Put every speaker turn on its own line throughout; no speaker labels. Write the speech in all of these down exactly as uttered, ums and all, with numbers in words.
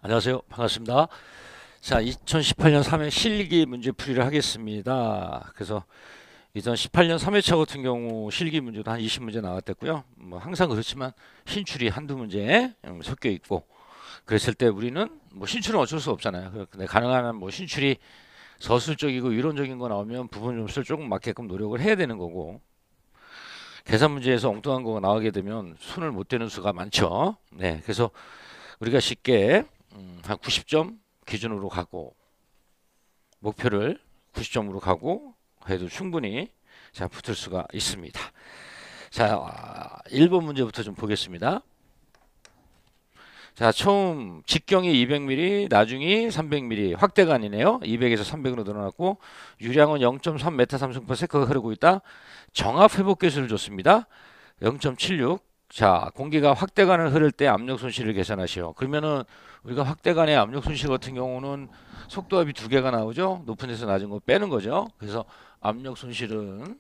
안녕하세요. 반갑습니다. 자, 이천십팔 년 삼 회 실기 문제 풀이를 하겠습니다. 그래서 이천십팔 년 삼 회차 같은 경우 실기 문제도 한 이십 문제 나왔댔고요. 뭐 항상 그렇지만 신출이 한두 문제 음, 섞여 있고 그랬을 때 우리는 뭐 신출은 어쩔 수 없잖아요. 근데 가능하면 뭐 신출이 서술적이고 이론적인 거 나오면 부분 점수를 조금 맞게끔 노력을 해야 되는 거고 계산 문제에서 엉뚱한 거가 나오게 되면 손을 못 대는 수가 많죠. 네, 그래서 우리가 쉽게 음, 한 구십 점 기준으로 가고 목표를 구십 점으로 가고 해도 충분히 자 붙을 수가 있습니다. 자, 일 번 문제부터 좀 보겠습니다. 자, 처음 직경이 이백 밀리미터, 나중이 삼백 밀리미터 확대간이네요. 이백에서 삼백으로 늘어났고 유량은 영 점 삼 메타 삼승 퍼 세컨드가 흐르고 있다. 정합 회복 계수를 줬습니다. 영 점 칠육. 자, 공기가 확대간을 흐를 때 압력 손실을 계산하시오. 그러면은 우리가 확대간의 압력 손실 같은 경우는 속도압이 두 개가 나오죠. 높은 데서 낮은 거 빼는 거죠. 그래서 압력 손실은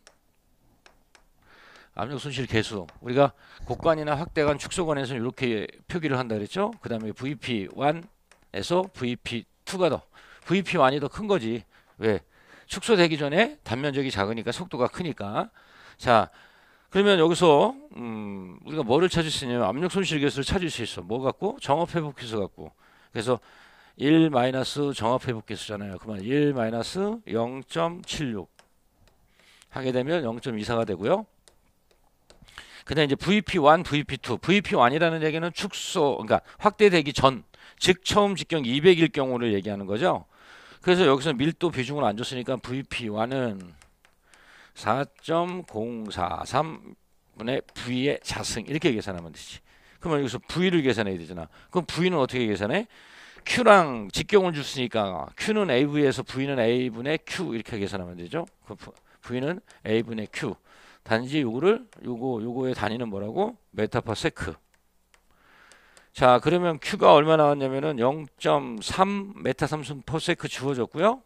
압력 손실 계수. 우리가 곡간이나 확대간, 축소간에서는 이렇게 표기를 한다 그랬죠. 그 다음에 브이피 일에서 브이피 이가 더, 브이피 일이 더 큰 거지. 왜? 축소되기 전에 단면적이 작으니까 속도가 크니까. 자, 그러면 여기서 음, 우리가 뭐를 찾을 수 있냐면 압력 손실 계수를 찾을 수 있어. 뭐 갖고? 정합 회복 계수 갖고. 그래서 일 마이너스 정합 회복 계수잖아요. 그러면 일 마이너스 영 점 칠육 하게 되면 영 점 이사가 되고요. 그다음 이제 브이피 일, 브이피 이. 브이피 일이라는 얘기는 축소, 그러니까 확대되기 전, 즉 처음 직경 이백일 경우를 얘기하는 거죠. 그래서 여기서 밀도 비중을 안 줬으니까 브이피 일은 사 점 공사삼 분의 V의 자승 이렇게 계산하면 되지. 그러면 여기서 V를 계산해야 되잖아. 그럼 V는 어떻게 계산해? Q랑 직경을 줬으니까 Q는 에이브이에서 V는 A분의 Q 이렇게 계산하면 되죠. 그 V는 A분의 Q. 단지 요거를 요거 요거의 단위는 뭐라고? 메타 퍼 세크. 자, 그러면 Q가 얼마 나왔냐면은 영 점 삼 메타 삼승 퍼 세크 주어졌고요.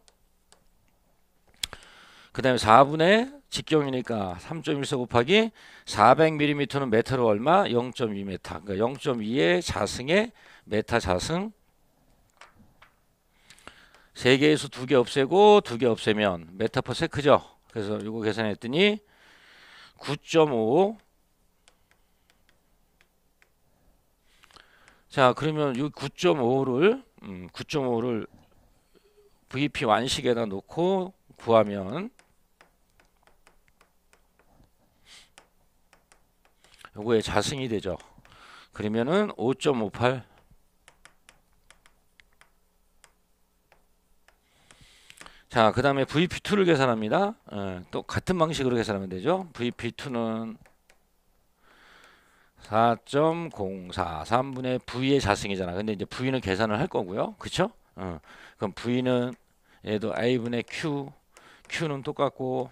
그 다음에 사분의 직경이니까 삼 점 일사 곱하기 사백 밀리미터는 메타로 얼마? 영 점 이 메타. 그러니까 영 점 이의 자승의 메타 자승. 세 개에서 두 개 없애고 두 개 없애면 메타 퍼 세크죠. 그래서 이거 계산했더니 구 점 오. 자, 그러면 이 구 점 오를 음, 구 점 오를 브이피 일식에다 놓고 구하면 요거의 자승이 되죠. 그러면은 오 점 오팔. 자, 그 다음에 브이피 이를 계산합니다. 예, 또 같은 방식으로 계산하면 되죠. 브이피 이는 사 점 공사삼 분의 V의 자승이잖아. 근데 이제 V는 계산을 할 거고요. 그쵸? 어, 그럼 V는 얘도 A분의 Q, Q는 똑같고,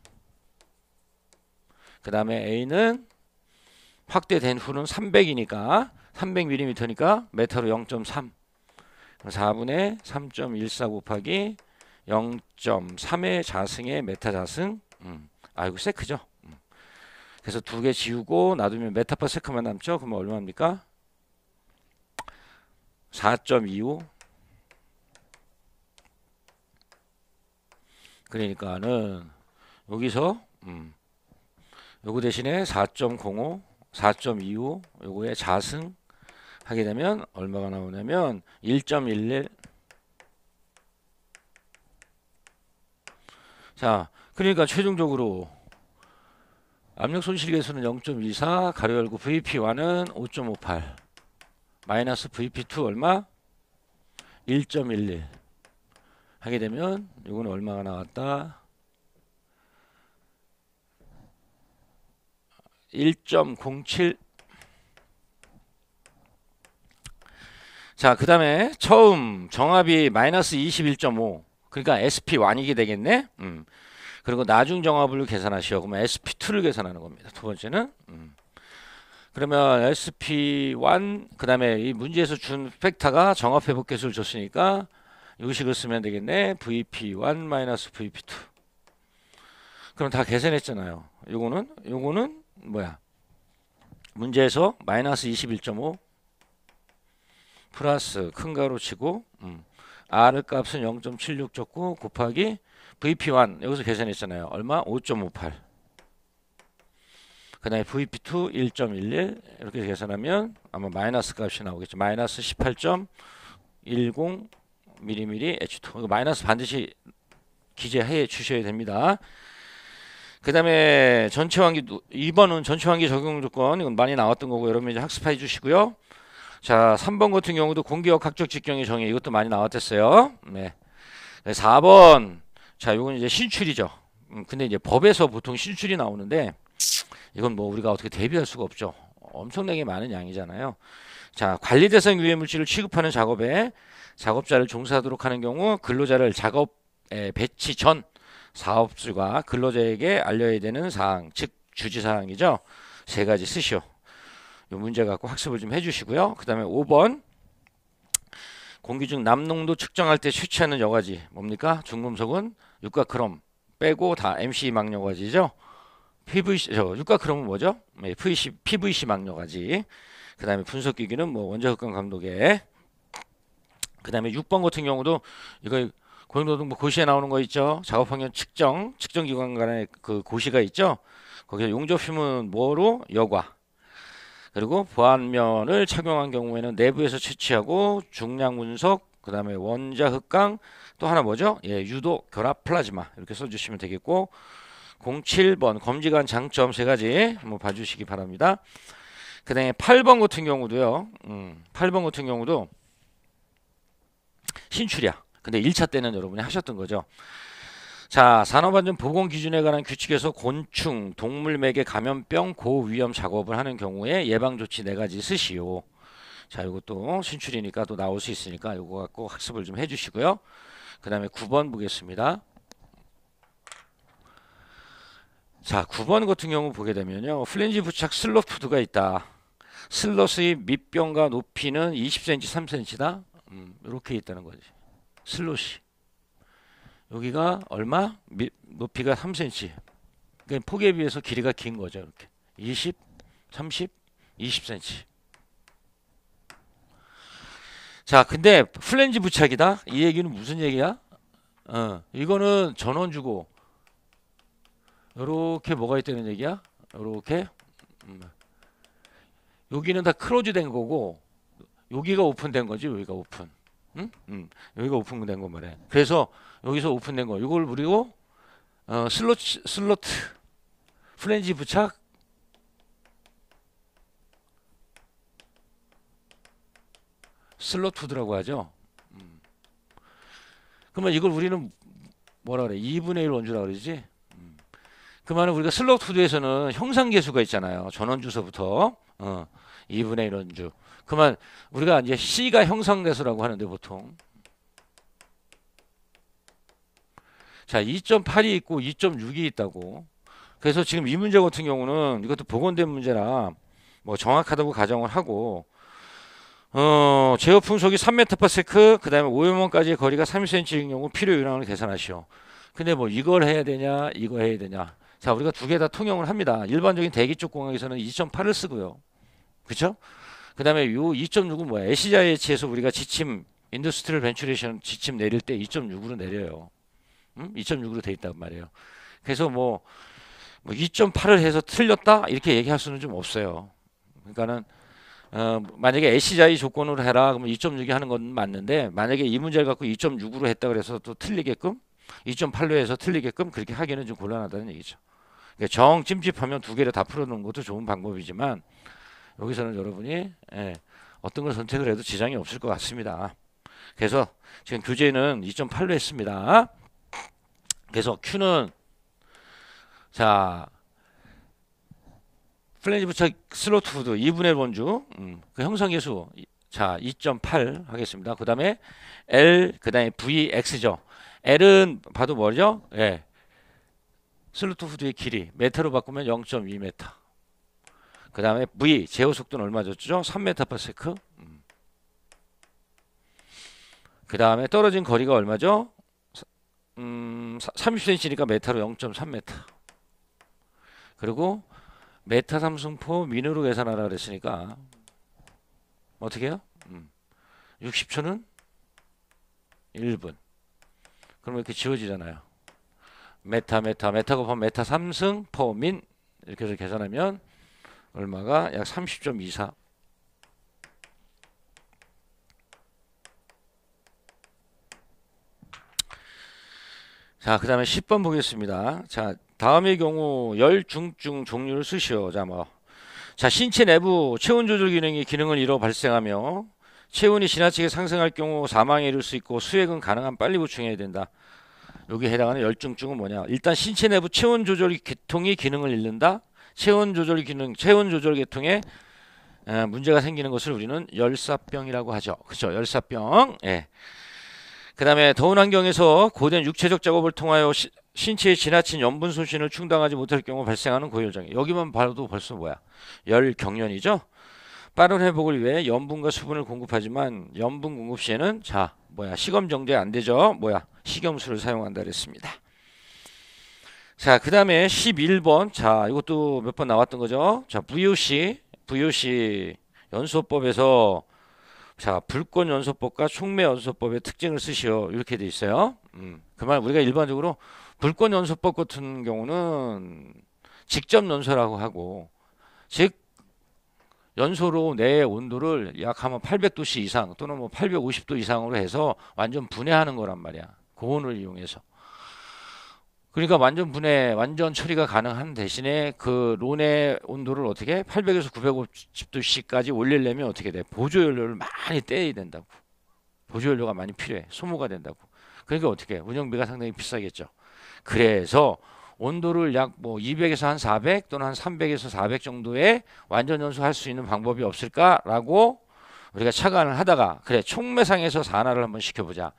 그 다음에 A는 확대된 후는 삼백이니까 삼백 밀리미터니까 메타로 영 점 삼. 사분의 삼 점 일사 곱하기 영 점 삼의 자승의 메타 자승. 음, 아이고 세크죠. 음. 그래서 두 개 지우고 놔두면 메타 퍼 세크만 남죠. 그러면 얼마입니까? 사 점 이오. 그러니까는 여기서 음, 요거 대신에 사 점 공오, 사 점 이오 요거의 자승 하게 되면 얼마가 나오냐면 일 점 일일. 자, 그러니까 최종적으로 압력 손실 계수는 영 점 이사 가로 열고 브이피 일은 오 점 오팔 마이너스 브이피 이 얼마? 일 점 일일 하게 되면 이거는 얼마가 나왔다? 일 점 공칠. 자, 그 다음에 처음 정합이 마이너스 이십일 점 오. 그러니까 에스피 일이게 되겠네. 음. 그리고 나중 정합을 계산하시오. 그러면 에스피 이를 계산하는 겁니다. 두 번째는. 음. 그러면 에스피 일, 그 다음에 이 문제에서 준 팩터가 정합 회복 계수를 줬으니까 이 식을 쓰면 되겠네. 브이피 일 마이너스 브이피 이. 그럼 다 계산했잖아요. 요거는, 요거는 뭐야? 문제에서 마이너스 이십일 점 오 플러스 큰 가로 치고 음, R 값은 영 점 칠육 줬고 곱하기 브이피 일 여기서 계산했잖아요. 얼마? 오 점 오팔. 그 다음에 브이피 투 일 점 일일 이렇게 계산하면 아마 마이너스 값이 나오겠죠. 마이너스 십팔 점 일공 밀리미터 에이치 투. 이거 마이너스 반드시 기재해 주셔야 됩니다. 그 다음에 전체 환기 이 번은 전체 환기 적용 조건 이건 많이 나왔던 거고 여러분 이제 학습해 주시고요. 자 삼 번 같은 경우도 공기역 학적 직경의 정의 이것도 많이 나왔댔어요. 네. 사 번 자 이건 이제 신출이죠. 음, 근데 이제 법에서 보통 신출이 나오는데 이건 뭐 우리가 어떻게 대비할 수가 없죠. 엄청나게 많은 양이잖아요. 자 관리 대상 유해 물질을 취급하는 작업에 작업자를 종사하도록 하는 경우 근로자를 작업에 배치 전 사업주가 근로자에게 알려야 되는 사항, 즉 주지사항이죠. 세 가지 쓰시오. 이 문제 갖고 학습을 좀 해주시고요. 그 다음에 오 번 공기 중 남농도 측정할 때 채취하는 여과지 뭡니까? 중금속은 육가크롬 빼고 다 엠씨 망여과지죠. 피브이씨 저 육가크롬은 뭐죠? 네, 피브이씨, 피브이씨 망여과지. 그 다음에 분석기기는 뭐 원자흑강 감독에. 그 다음에 육 번 같은 경우도 이거 고용노동부 고시에 나오는 거 있죠. 작업환경 측정, 측정기관 간의 그 고시가 있죠. 거기서 용접품은 뭐로? 여과. 그리고 보안면을 착용한 경우에는 내부에서 채취하고 중량 분석, 그 다음에 원자 흑강, 또 하나 뭐죠? 예, 유도 결합 플라즈마 이렇게 써주시면 되겠고 공칠 번 검지관 장점 세 가지 한번 봐주시기 바랍니다. 그 다음에 팔 번 같은 경우도요. 음, 팔 번 같은 경우도 신출이야. 근데 일 차 때는 여러분이 하셨던 거죠. 자, 산업안전 보건 기준에 관한 규칙에서 곤충, 동물맥의 감염병 고위험 작업을 하는 경우에 예방조치 네 가지 쓰시오. 자, 이것도 신출이니까 또 나올 수 있으니까 이거 갖고 학습을 좀 해주시고요. 그 다음에 구 번 보겠습니다. 자, 구 번 같은 경우 보게 되면요. 플랜지 부착 슬롯 푸드가 있다. 슬롯의 밑변과 높이는 이십 센티미터, 삼 센티미터다. 음, 이렇게 있다는 거지. 슬롯이. 여기가 얼마? 미, 높이가 삼 센티미터. 그러니까 폭에 비해서 길이가 긴 거죠. 이렇게. 이십, 삼십, 이십 센티미터. 자, 근데 플랜지 부착이다? 이 얘기는 무슨 얘기야? 어, 이거는 전원 주고 요렇게 뭐가 있다는 얘기야? 요렇게 음. 여기는 다 크로즈 된 거고 여기가 오픈된 거지. 여기가 오픈. 응? 음. 여기가 오픈된 거 말해. 그래서 여기서 오픈된 거. 이걸 우리고 어, 슬롯 슬롯 플랜지 부착 슬롯 푸드라고 하죠. 음. 그러면 이걸 우리는 뭐라 그래? 이분의 일 원주라 그러지? 음. 그러면 우리가 슬롯 푸드에서는 형상계수가 있잖아요. 전원 주소부터 어, 이분의 일 원주. 그러면 우리가 이제 C가 형상계수라고 하는데 보통 자 이 점 팔이 있고 이 점 육이 있다고. 그래서 지금 이 문제 같은 경우는 이것도 복원된 문제라 뭐 정확하다고 가정을 하고 어 제어 풍속이 삼 미터 퍼 세컨드 그 다음에 오염원까지의 거리가 삼십 센티미터인 경우 필요 요량을 계산하시오. 근데 뭐 이걸 해야 되냐 이거 해야 되냐. 자 우리가 두 개 다 통용을 합니다. 일반적인 대기 쪽 공학에서는 이 점 팔을 쓰고요. 그쵸? 그 다음에 요 이 점 육은 뭐야? 에스지아이에이치에서 우리가 지침 인더스트리얼 벤츄레이션 지침 내릴 때 이 점 육으로 내려요. 음? 이 점 육으로 돼 있단 말이에요. 그래서 뭐, 뭐 이 점 팔을 해서 틀렸다 이렇게 얘기할 수는 좀 없어요. 그러니까는 어, 만약에 에스지아이 조건으로 해라 그러면 이 점 육이 하는 건 맞는데 만약에 이 문제를 갖고 이 점 육으로 했다 그래서 또 틀리게끔 이 점 팔로 해서 틀리게끔 그렇게 하기는 좀 곤란하다는 얘기죠. 그러니까 정 찜집하면 두 개를 다 풀어놓는 것도 좋은 방법이지만 여기서는 여러분이 예, 어떤 걸 선택을 해도 지장이 없을 것 같습니다. 그래서 지금 교재는 이 점 팔로 했습니다. 그래서 Q는 자 플랜지 부착 슬롯 푸드 이분의 일 원주 음, 그 형성계수 자 이 점 팔 하겠습니다. 그 다음에 L 그 다음에 브이 엑스죠. L은 봐도 뭐죠? 예. 슬롯 푸드의 길이 메타로 바꾸면 영 점 이 미터. 그 다음에 V 제어 속도는 얼마 줬죠? 삼 미터 퍼 세컨드. 음. 그 다음에 떨어진 거리가 얼마죠? 음, 삼십 센티미터니까 메타로 영 점 삼 미터. 그리고 메타 삼승포 민으로 계산하라 그랬으니까 어떻게 해요? 음. 육십 초는 일 분. 그러면 이렇게 지워지잖아요. 메타 메타 메타 곱하면 메타 삼승 퍼 민 이렇게 해서 계산하면 얼마가 약 삼십 점 이사. 자, 그 다음에 십 번 보겠습니다. 자, 다음의 경우 열중증 종류를 쓰시오. 자, 뭐. 자, 신체 내부 체온 조절 기능이 기능을 잃어 발생하며 체온이 지나치게 상승할 경우 사망에 이를 수 있고 수액은 가능한 빨리 보충해야 된다. 여기 해당하는 열중증은 뭐냐? 일단 신체 내부 체온 조절 계통이 기능을 잃는다. 체온 조절 기능, 체온 조절 계통에 에, 문제가 생기는 것을 우리는 열사병이라고 하죠. 그렇죠? 열사병. 예. 그 다음에 더운 환경에서 고된 육체적 작업을 통하여 시, 신체의 지나친 염분 소신을 충당하지 못할 경우 발생하는 고열장애. 여기만 봐도 벌써 뭐야? 열경련이죠. 빠른 회복을 위해 염분과 수분을 공급하지만 염분 공급 시에는 자 뭐야 식염 정제 안 되죠. 뭐야 식염수를 사용한다 그랬습니다. 자, 그 다음에 십일 번. 자, 이것도 몇 번 나왔던 거죠. 자, 브이오씨 브이오씨 연소법에서 자, 불꽃 연소법과 촉매 연소법의 특징을 쓰시오. 이렇게 돼 있어요. 음, 그만 우리가 일반적으로 불꽃 연소법 같은 경우는 직접 연소라고 하고, 즉 연소로 내 온도를 약 하면 팔백 도씨 이상 또는 뭐 팔백오십 도 이상으로 해서 완전 분해하는 거란 말이야. 고온을 이용해서. 그러니까 완전 분해, 완전 처리가 가능한 대신에 그 론의 온도를 어떻게 팔백에서 구백오십 도씨까지 올리려면 어떻게 돼? 보조연료를 많이 떼야 된다고. 보조연료가 많이 필요해. 소모가 된다고. 그러니까 어떻게 해? 운영비가 상당히 비싸겠죠. 그래서 온도를 약 뭐 이백에서 한 사백 또는 한 삼백에서 사백 정도의 완전 연소할 수 있는 방법이 없을까라고 우리가 착안을 하다가 그래 촉매상에서 산화를 한번 시켜보자.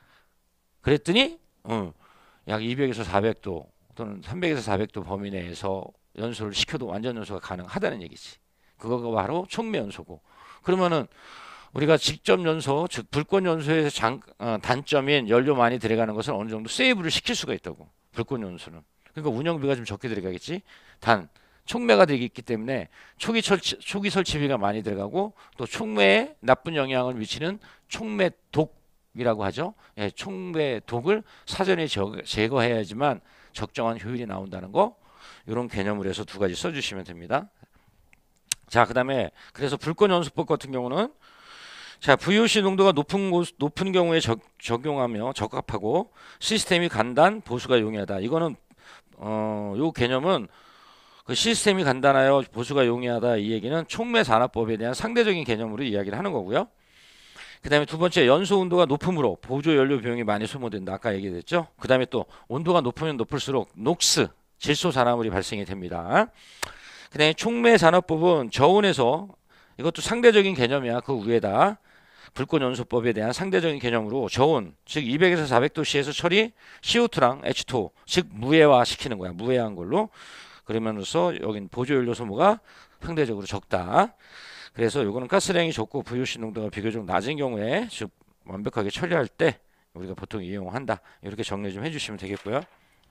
그랬더니 응, 약 이백에서 사백 도 또는 삼백에서 사백 도 범위 내에서 연소를 시켜도 완전 연소가 가능하다는 얘기지. 그거가 바로 촉매 연소고. 그러면은 우리가 직접 연소, 즉 불꽃 연소에서 장, 어, 단점인 연료 많이 들어가는 것을 어느 정도 세이브를 시킬 수가 있다고. 불꽃 연소는. 그러니까 운영비가 좀 적게 들어가겠지. 단 촉매가 되기 있기 때문에 초기 설치, 초기 설치비가 많이 들어가고 또 촉매에 나쁜 영향을 미치는 촉매 독이라고 하죠. 예, 촉매 독을 사전에 제거해야지만 적정한 효율이 나온다는 거. 이런 개념을 해서 두 가지 써주시면 됩니다. 자, 그 다음에 그래서 불꽃 연소법 같은 경우는 자, 브이오씨 농도가 높은 곳, 높은 경우에 적, 적용하며 적합하고 시스템이 간단, 보수가 용이하다. 이거는 어, 요 개념은 그 시스템이 간단하여 보수가 용이하다 이 얘기는 촉매 산화법에 대한 상대적인 개념으로 이야기를 하는 거고요. 그 다음에 두 번째 연소 온도가 높음으로 보조 연료 비용이 많이 소모된다. 아까 얘기했죠. 그 다음에 또 온도가 높으면 높을수록 녹스, 질소 산화물이 발생이 됩니다. 그 다음에 촉매 산화법은 저온에서 이것도 상대적인 개념이야. 그 위에다 불꽃 연소법에 대한 상대적인 개념으로 저온, 즉 이백에서 사백 도씨에서 처리 씨오투랑 에이치투오, 즉 무해화 시키는 거야. 무해한 걸로. 그러면서 여긴 보조 연료 소모가 상대적으로 적다. 그래서 요거는 가스량이 적고 브이오씨 농도가 비교적 낮은 경우에 즉 완벽하게 처리할 때 우리가 보통 이용한다. 이렇게 정리 좀 해주시면 되겠고요.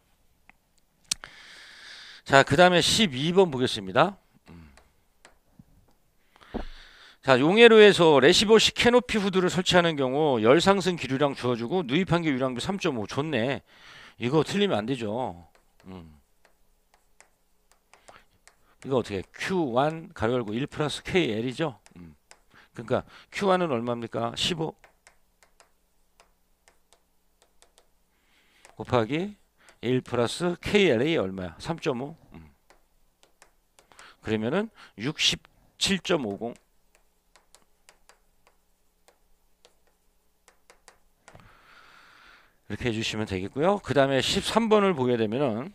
자, 그 다음에 십이 번 보겠습니다. 자, 용해로에서 레시버식 캐노피 후드를 설치하는 경우 열 상승 기류량 주어주고 누입한 게 유량비 삼 점 오. 좋네. 이거 틀리면 안 되죠. 음. 이거 어떻게 큐 원 가로 열고 일 플러스 케이엘이죠. 음. 그러니까 큐 원은 얼마입니까? 십오 곱하기 일 플러스 케이엘이 얼마야? 삼 점 오. 음. 그러면은 육십칠 점 오공. 이렇게 해주시면 되겠고요. 그 다음에 십삼 번을 보게 되면은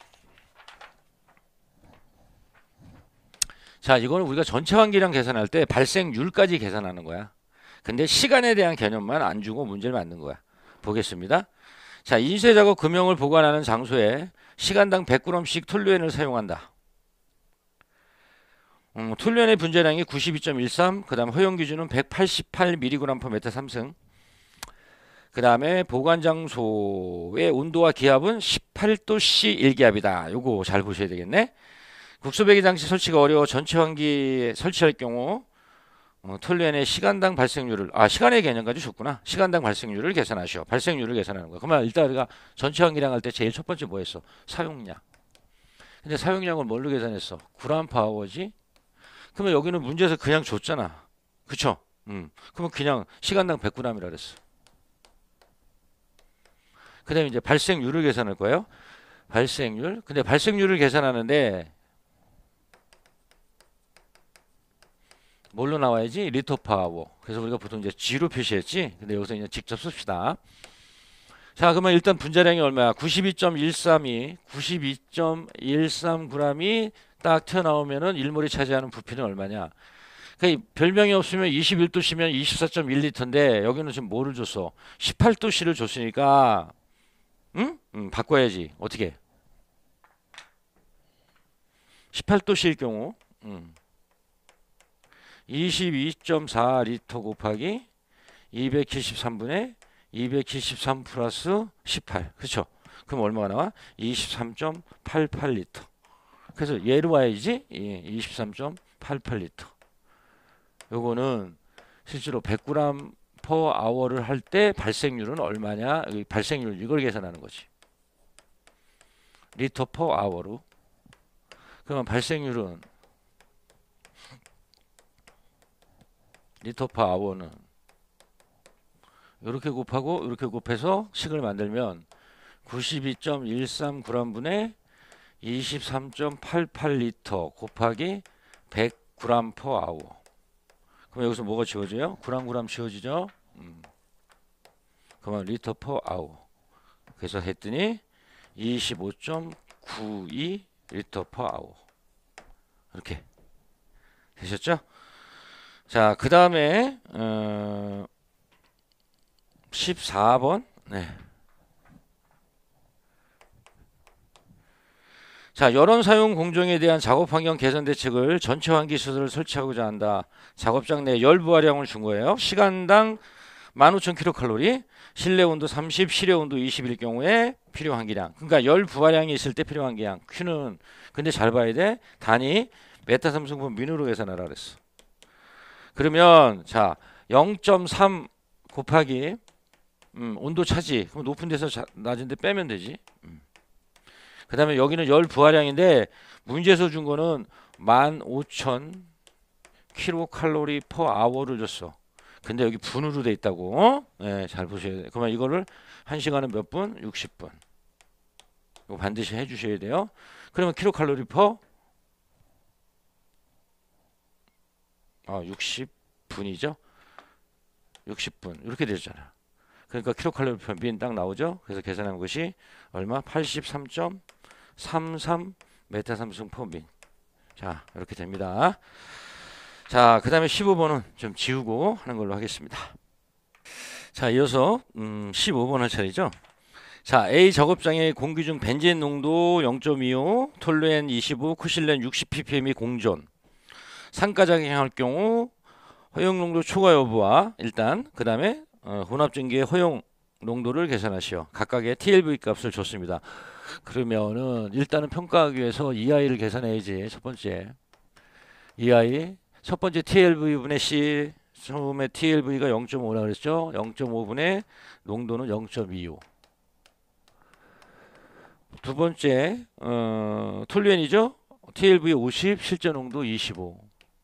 자, 이거는 우리가 전체 환기량 계산할 때 발생률까지 계산하는 거야. 근데 시간에 대한 개념만 안 주고 문제를 만든 거야. 보겠습니다. 자, 인쇄 작업 금형을 보관하는 장소에 시간당 백 그램씩 톨루엔을 사용한다. 음, 톨루엔의 분자량이 구십이 점 일삼, 그 다음 허용 기준은 백팔십팔 밀리그램 퍼 메타 삼승. 그 다음에 보관 장소의 온도와 기압은 십팔 도씨 일 기압이다. 요거 잘 보셔야 되겠네. 국소 배기 장치 설치가 어려워 전체 환기에 설치할 경우 어, 톨루엔의 시간당 발생률을 아 시간의 개념까지 줬구나. 시간당 발생률을 계산하시오. 발생률을 계산하는 거야. 그러면 일단 우리가 전체 환기량 할 때 제일 첫 번째 뭐 했어? 사용량. 근데 사용량을 뭘로 계산했어? 그램 퍼 아워지. 그러면 여기는 문제에서 그냥 줬잖아. 그쵸? 음. 그러면 그냥 시간당 백 그램이라 그랬어. 그 다음에 이제 발생률을 계산할 거예요. 발생률. 근데 발생률을 계산하는데 뭘로 나와야지? 리터 퍼 아워. 그래서 우리가 보통 이제 G로 표시했지. 근데 여기서 그냥 직접 씁시다. 자, 그러면 일단 분자량이 얼마야? 구십이 점 일삼이 구십이 점 일삼 그램이 딱 튀어나오면은 일 몰이 차지하는 부피는 얼마냐? 그러니까 별명이 없으면 이십일 도씨면 이십사 점 일 리터인데 여기는 지금 뭐를 줬어? 십팔 도씨를 줬으니까 응? 응, 바꿔야지. 어떻게? 십팔 도씨일 경우 음. 이십이 점 사 리터 곱하기 이백칠십삼분의 이백칠십삼 플러스 십팔. 그렇죠? 그럼 얼마가 나와? 이십삼 점 팔팔 리터. 그래서 얘로 와야지. 예, 이십삼 점 팔팔 리터. 요거는 실제로 백 그램 퍼 아워를 할 때 발생률은 얼마냐? 발생률 이걸 계산하는 거지. 리터 퍼 아워로. 그러면 발생률은 리터 퍼 아워는 이렇게 곱하고 이렇게 곱해서 식을 만들면 구십이 점 일삼 그램분의 이십삼 점 팔팔 리터 곱하기 백 그램 퍼 아워. 그럼 여기서 뭐가 지워져요? 그램 그램 지워지죠? 음. 그러면 리터 퍼 아워. 그래서 했더니 이십오 점 구이 리터 퍼 아워. 이렇게 되셨죠? 자, 그 다음에 어, 십사 번. 네. 자, 열원 사용 공정에 대한 작업 환경 개선 대책을 전체 환기 시설을 설치하고자 한다. 작업장 내 열 부하량을 준 거예요. 시간당 만 오천 킬로칼로리, 실내 온도 삼십, 실외 온도 이십일 경우에 필요 환기량. 그러니까 열 부하량이 있을 때 필요 환기량. Q는 근데 잘 봐야 돼. 단위 메타 삼성분 민으로 계산하라 그랬어. 그러면 자, 영 점 삼 곱하기 음, 온도 차지. 그럼 높은 데서 자, 낮은 데 빼면 되지. 음. 그 다음에 여기는 열 부하량인데 문제에서 준 거는 만 오천 킬로칼로리 퍼 아워를 줬어. 근데 여기 분으로 돼 있다고. 어? 네, 잘 보셔야 돼요. 그러면 이거를 한 시간은 몇 분? 육십 분. 이거 반드시 해 주셔야 돼요. 그러면 킬로칼로리 퍼 아, 육십 분이죠. 육십 분. 이렇게 되잖아. 그러니까 킬로칼로리 퍼 민 딱 나오죠. 그래서 계산한 것이 얼마? 팔십삼 점 삼삼 메타 삼성 퍼 민. 자, 이렇게 됩니다. 자, 그 다음에 십오 번은 좀 지우고 하는 걸로 하겠습니다. 자, 이어서 음, 십오 번 할 차례죠. 자, A 작업장의 공기 중 벤젠 농도 영 점 이오, 톨루엔 이십오, 쿠실렌 육십 ppm이 공존. 산가작용할 경우 허용 농도 초과 여부와 일단 그 다음에 어, 혼합전기의 허용 농도를 계산하시오. 각각의 티엘브이 값을 줬습니다. 그러면은 일단은 평가하기 위해서 이아이를 계산해야지. 첫 번째 이아이 첫 번째 티엘브이분의 C 처음에 티엘브이가 영 점 오라 그랬죠. 영 점 오분의 농도는 영 점 이오. 두 번째 어, 톨루엔이죠. 티엘브이 오십 실제 농도 이십오.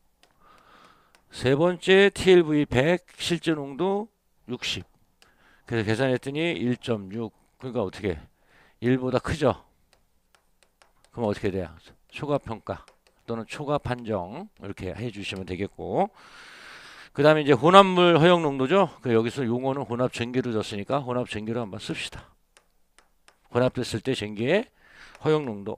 세 번째 티엘브이 백 실제 농도 육십. 그래서 계산했더니 일 점 육. 그러니까 어떻게 일보다 크죠. 그럼 어떻게 돼요? 초과 평가 또는 초과 판정 이렇게 해주시면 되겠고, 그 다음에 이제 혼합물 허용 농도죠. 그 여기서 용어는 혼합 전기를 줬으니까 혼합 전기를 한번 씁시다. 혼합됐을 때 전기의 허용 농도.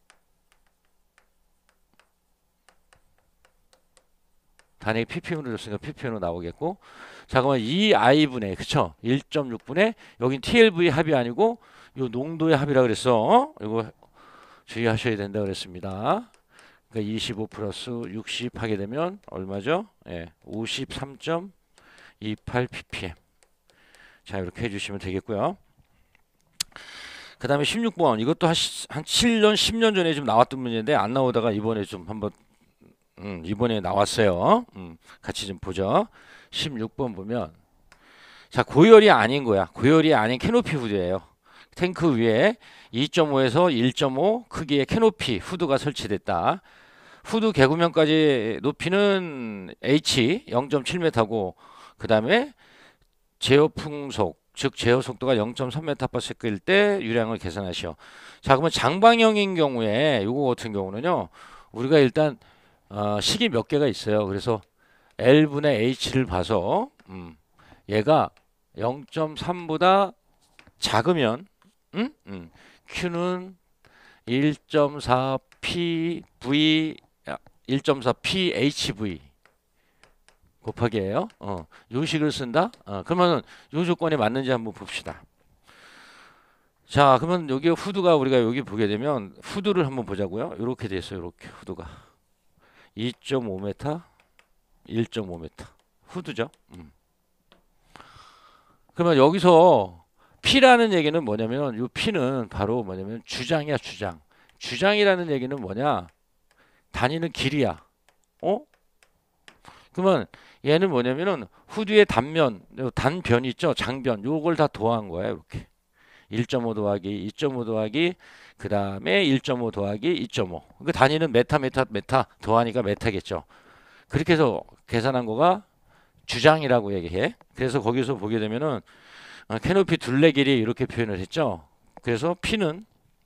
단위 ppm으로 줬으니까 ppm으로 나오겠고, 자 그러면 이 i분의 그쵸 일 점 육분의 여긴 티엘브이 합이 아니고 요 농도의 합이라 그랬어. 어? 이거 주의하셔야 된다 그랬습니다. 그러니까 이십오 플러스 육십 하게 되면 얼마죠? 예, 오십삼 점 이팔 ppm. 자 이렇게 해주시면 되겠고요. 그 다음에 십육 번 이것도 한, 한 칠 년 십 년 전에 좀 나왔던 문제인데 안 나오다가 이번에 좀 한번 음, 이번에 나왔어요. 음, 같이 좀 보죠. 십육 번 보면 자, 고열이 아닌 거야. 고열이 아닌 캐노피 후드예요. 탱크 위에 이 점 오에서 일 점 오 크기의 캐노피 후드가 설치됐다. 후드 개구면까지 높이는 H 영 점 칠 미터고 그 다음에 제어 풍속 즉 제어 속도가 영 점 삼 미터/s일 때 유량을 계산하시오. 자, 그러면 장방형인 경우에 요거 같은 경우는요. 우리가 일단 어, 식이 몇 개가 있어요. 그래서 L분의 H를 봐서 음, 얘가 영 점 삼보다 작으면 음? 음, Q는 일 점 사 피 브이 일 점 사 피 에이치 브이 곱하기예요. 어, 요 식을 쓴다. 어, 그러면 요 조건에 맞는지 한번 봅시다. 자, 그러면 여기 후드가 우리가 여기 보게 되면 후드를 한번 보자고요. 이렇게 돼 있어요. 이렇게 후드가 이 점 오 미터, 일 점 오 미터 후드죠. 음. 그러면 여기서 P라는 얘기는 뭐냐면 이 P는 바로 뭐냐면 주장이야, 주장. 주장이라는 얘기는 뭐냐? 다니는 길이야. 어? 그러면 얘는 뭐냐면은 후드의 단면, 단변 있죠? 장변. 요걸 다 더한 거야, 이렇게. 일 점 오 더하기 이 점 오 더하기 그 다음에 일 점 오 더하기 이 점 오. 그 단위는 메타 메타 메타 더하니까 메타겠죠. 그렇게 해서 계산한 거가 주장이라고 얘기해. 그래서 거기서 보게 되면은 캐노피 둘레 길이 이렇게 표현을 했죠. 그래서 P는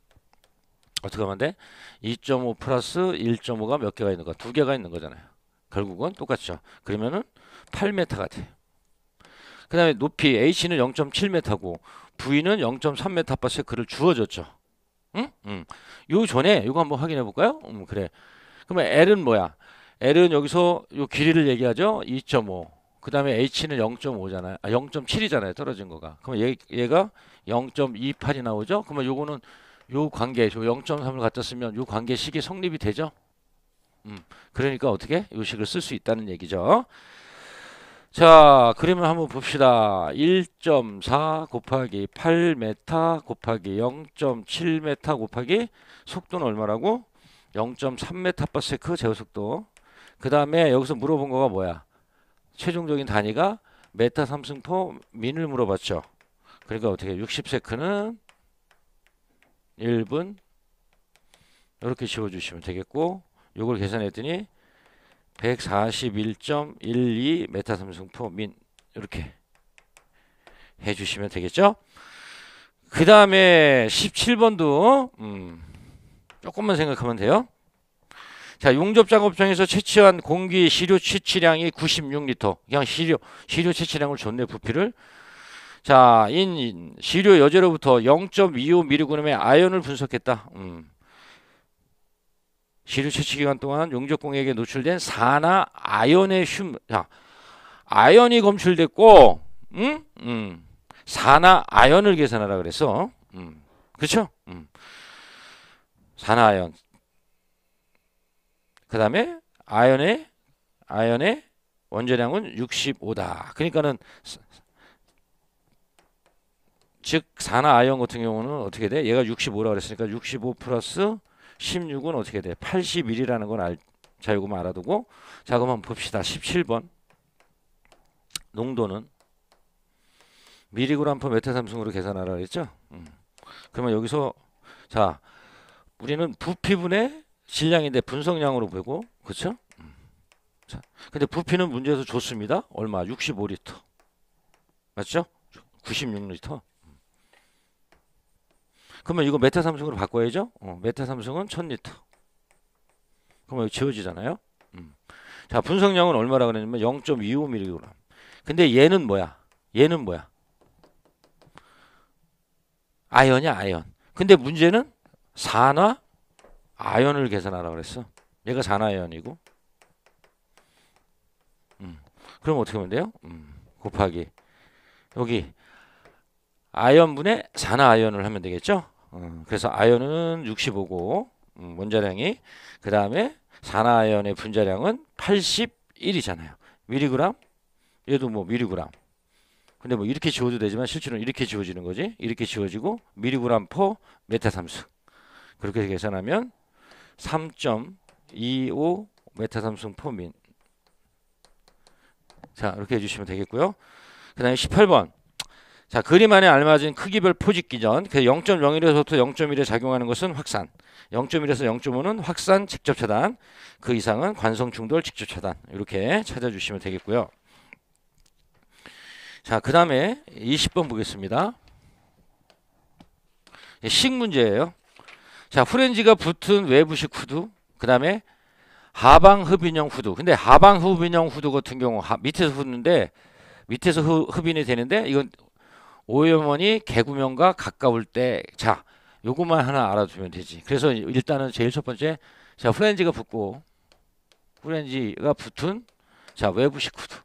어떻게 하면 돼? 이 점 오 플러스 일 점 오가 몇 개가 있는 거야? 두 개가 있는 거잖아요. 결국은 똑같죠. 그러면은 팔 미터가 돼. 그 다음에 높이 H는 영 점 칠 미터고 V는 영 점 삼 미터/s를 주어졌죠. 응? 응. 요 전에 이거 한번 확인해 볼까요? 음, 그래. 그러면 L은 뭐야? L은 여기서 요 길이를 얘기하죠. 이 점 오. 그 다음에 H는 영 점 오잖아요. 아, 영 점 칠이잖아요. 떨어진 거가. 그러면 얘, 얘가 영 점 이팔이 나오죠. 그러면 요거는 요 관계, 요 영 점 삼을 갖다 쓰면 요 관계식이 성립이 되죠. 음, 그러니까 어떻게? 요 식을 쓸 수 있다는 얘기죠. 자, 그러면 한번 봅시다. 일 점 사 곱하기 팔 미터 곱하기 영 점 칠 미터 곱하기 속도는 얼마라고? 영 점 삼 미터/s 제어속도. 그 다음에 여기서 물어본 거가 뭐야? 최종적인 단위가 메타 삼승포 민을 물어봤죠. 그러니까 어떻게 육십 세크는 일 분 이렇게 지워주시면 되겠고 요걸 계산했더니 백사십일 점 일이 메타 삼승포 민 이렇게 해주시면 되겠죠. 그 다음에 십칠 번도 음, 조금만 생각하면 돼요. 자, 용접 작업장에서 채취한 공기 시료 채취량이 구십육 리터. 그냥 시료 시료 채취량을 줬네, 부피를. 자, 인 시료 여제로부터 영 점 이오 밀리그램의 아연을 분석했다. 음. 시료 채취 기간 동안 용접 공액에 노출된 산화 아연의 흉, 자, 아연이 검출됐고, 음, 음, 산화 아연을 계산하라 그랬어. 음, 그렇죠? 음. 산화 아연. 그 다음에 아연의 아연의 원자량은 육십오다. 그러니까는 즉 산화 아연 같은 경우는 어떻게 돼? 얘가 육십오라고 그랬으니까 육십오 플러스 십육은 어떻게 돼? 팔십일이라는 건 알, 자, 요거만 알아두고. 자, 그럼 한번 봅시다. 십칠 번. 농도는 미리그램 퍼 메타삼승으로 계산하라 그랬죠? 음. 그러면 여기서 자, 우리는 부피분의 질량인데 분석량으로 보고, 그렇죠? 음. 자, 근데 부피는 문제에서 줬습니다. 얼마? 육십오 리터. 맞죠? 구십육 리터. 그러면 이거 메타 삼승으로 바꿔야죠. 어, 메타 삼승은 천 리터. 그러면 여기 지워지잖아요. 음. 자, 분석량은 얼마라 그랬냐면 영 점 이오 밀리그램. 근데 얘는 뭐야? 얘는 뭐야? 아연이야, 아연. 근데 문제는 산화 아연을 계산하라 그랬어. 얘가 산화 아연이고. 음. 그럼 어떻게 하면 돼요? 음. 곱하기 여기 아연분의 산화 아연을 하면 되겠죠? 어, 그래서 아연은 육십오고 음, 원자량이 그 다음에 산화 아연의 분자량은 팔십일이잖아요. 밀리그램? 얘도 뭐 밀리그램. 근데 뭐 이렇게 지워도 되지만 실제로는 이렇게 지워지는 거지. 이렇게 지워지고 밀리그램 퍼 메타 삼승. 그렇게 계산하면 삼 점 이오 메타삼승 포민. 자, 이렇게 해주시면 되겠고요. 그 다음에 십팔 번. 자, 그림 안에 알맞은 크기별 포집 기전. 영 점 영일에서부터 영 점 일에 작용하는 것은 확산. 영 점 일에서 영 점 오는 확산 직접 차단. 그 이상은 관성 충돌 직접 차단. 이렇게 찾아주시면 되겠고요. 자, 그 다음에 이십 번 보겠습니다. 식 문제예요. 자, 프렌지가 붙은 외부식 후드. 그 다음에 하방 흡인형 후드. 근데 하방 흡인형 후드 같은 경우 하, 밑에서 흡는데 밑에서 흡, 흡인이 되는데 이건 오염원이 개구면과 가까울 때, 자, 요것만 하나 알아두면 되지. 그래서 일단은 제일 첫 번째, 자, 프렌지가 붙고, 프렌지가 붙은, 자, 외부식 후드.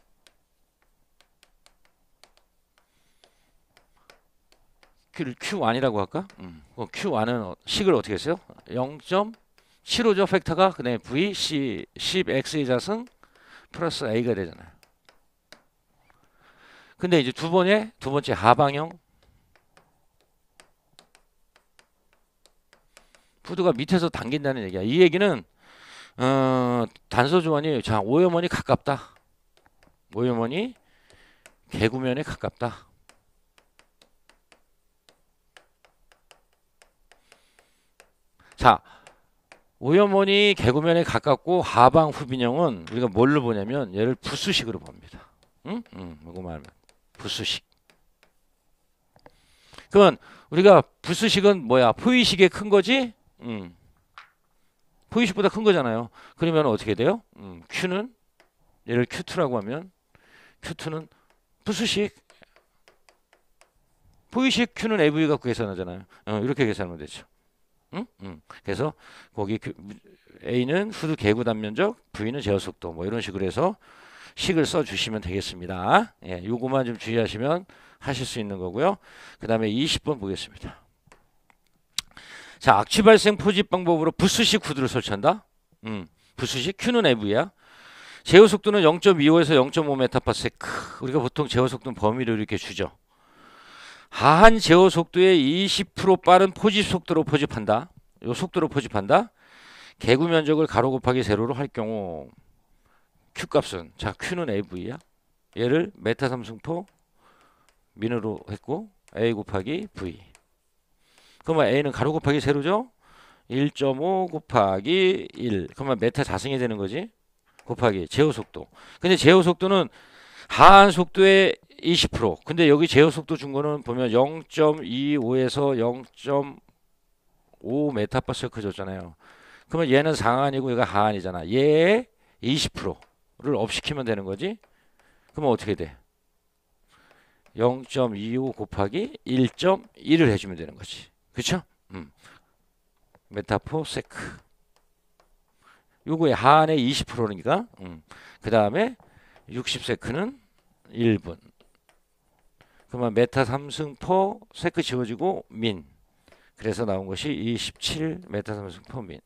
Q를 큐원이라고 할까? 음. 큐원은 식을 어떻게 했어요? 영 점 칠오죠, 팩터가. 그 다음에 V, C, 십 X의 자승, 플러스 A가 되잖아요. 근데 이제 두 번에 두 번째 하방형 후드가 밑에서 당긴다는 얘기야. 이 얘기는 어, 단서 조건이 자 오염원이 가깝다. 오염원이 개구면에 가깝다. 자, 오염원이 개구면에 가깝고 하방 흡인형은 우리가 뭘로 보냐면 얘를 부수식으로 봅니다. 응? 응, 이거만 하면. 부수식. 그러면 우리가 부수식은 뭐야? 포위식에 큰 거지? 음. 포위식보다 큰 거잖아요. 그러면 어떻게 돼요? 음. Q는 얘를 큐 투라고 하면 큐 투는 부수식. 포위식 Q는 에이브이 갖고 계산하잖아요. 어, 이렇게 계산하면 되죠. 응? 응. 그래서 거기 A는 후드 개구 단면적, V는 제어 속도 뭐 이런 식으로 해서 식을 써 주시면 되겠습니다. 예, 요거만 좀 주의하시면 하실 수 있는 거고요. 그 다음에 이십 번 보겠습니다. 자, 악취 발생 포집 방법으로 부수식 후드를 설치한다. 음, 부수식 Q는 에이브이야. 제어 속도는 영 점 이오에서 영 점 오 메타파세크. 우리가 보통 제어 속도는 범위를 이렇게 주죠. 하한 제어 속도의 이십 퍼센트 빠른 포집 속도로 포집한다. 요 속도로 포집한다. 개구 면적을 가로 곱하기 세로로 할 경우 Q 값은, 자, Q는 에이브이야. 얘를 메타삼승포 민으로 했고 A 곱하기 V. 그러면 A는 가로 곱하기 세로죠. 일 점 오 곱하기 일. 그러면 메타 자승이 되는 거지. 곱하기 제어 속도. 근데 제어 속도는 하한 속도의 이십 퍼센트. 근데 여기 제어 속도 준 거는 보면 영 점 이오에서 영 점 오 메타파스칼 줬잖아요. 그러면 얘는 상한이고 얘가 하한이잖아. 얘의 이십 퍼센트를 업시키면 되는 거지. 그러면 어떻게 돼? 영 점 이오 곱하기 일 점 일을 해주면 되는 거지. 그쵸? 음. 메타포 세크. 요거의 하한의 이십 퍼센트니까. 음. 그 다음에 육십 세크는 일 분. 그러면 메타 삼승포 세크 지워지고 민. 그래서 나온 것이 이십칠 메타 삼승포 민.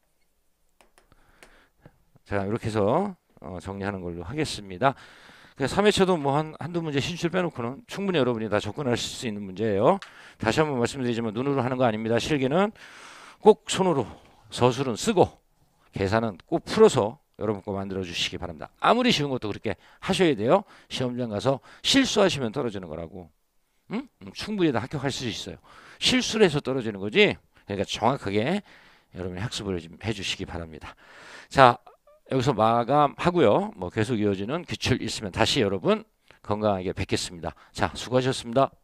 자, 이렇게 해서 어, 정리하는 걸로 하겠습니다. 삼 회차도 뭐 한, 한두 문제 신출 빼놓고는 충분히 여러분이 다 접근하실 수 있는 문제예요. 다시 한번 말씀드리지만 눈으로 하는 거 아닙니다. 실기는 꼭 손으로, 서술은 쓰고 계산은 꼭 풀어서 여러분 거 만들어 주시기 바랍니다. 아무리 쉬운 것도 그렇게 하셔야 돼요. 시험장 가서 실수하시면 떨어지는 거라고. 응? 충분히 다 합격할 수 있어요. 실수를 해서 떨어지는 거지. 그러니까 정확하게 여러분이 학습을 좀 해주시기 바랍니다. 자, 여기서 마감하고요. 뭐 계속 이어지는 기출 있으면 다시 여러분 건강하게 뵙겠습니다. 자, 수고하셨습니다.